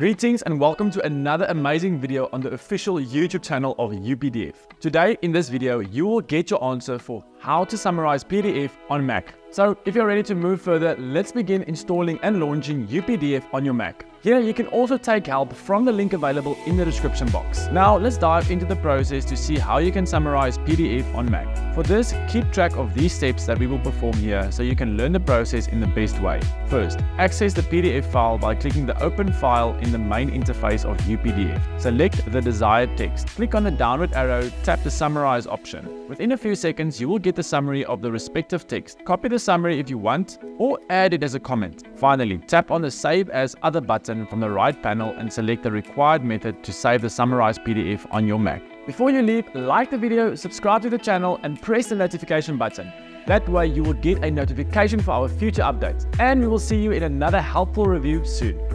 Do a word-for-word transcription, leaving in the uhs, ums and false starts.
Greetings and welcome to another amazing video on the official YouTube channel of U P D F. Today in this video, you will get your answer for how to summarize P D F on Mac. So if you're ready to move further, let's begin installing and launching U P D F on your Mac. Here you can also take help from the link available in the description box. Now let's dive into the process to see how you can summarize P D F on Mac. For this, keep track of these steps that we will perform here so you can learn the process in the best way. First, access the P D F file by clicking the open file in the main interface of U P D F. Select the desired text. Click on the downward arrow, tap the summarize option. Within a few seconds, you will get the summary of the respective text. Copy the summary if you want or add it as a comment. Finally, tap on the Save as Other button from the right panel and select the required method to save the summarized P D F on your Mac. Before you leave, like the video, subscribe to the channel and press the notification button. That way you will get a notification for our future updates. And we will see you in another helpful review soon.